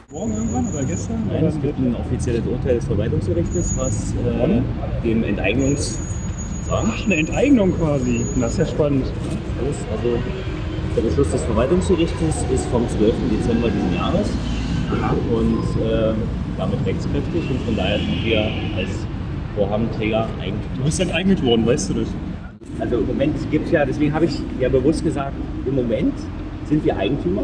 Morgen irgendwann oder gestern? Nein, es gibt ein offizielles Urteil des Verwaltungsgerichtes, was dem Ach, eine Enteignung quasi. Das ist ja spannend. Also der Beschluss des Verwaltungsgerichtes ist vom 12. Dezember diesen Jahres und damit rechtskräftig und von daher sind wir als Vorhabenträger eigentlich. Du bist enteignet worden, weißt du das? Also im Moment gibt es ja, deswegen habe ich ja bewusst gesagt, im Moment sind wir Eigentümer.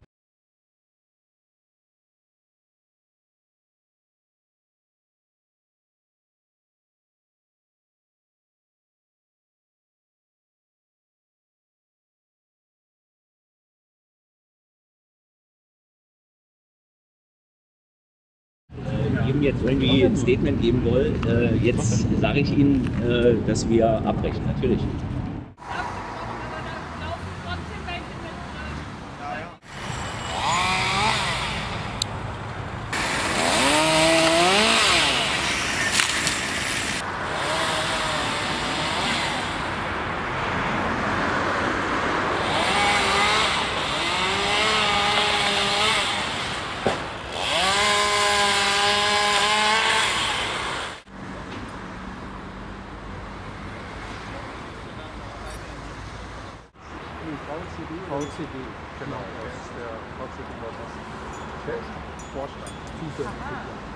Ihm jetzt irgendwie ein Statement geben wollen. Jetzt sage ich Ihnen, dass wir abbrechen, natürlich. VCD, genau, das ist der VCD, der ist Vorstand, zuständig.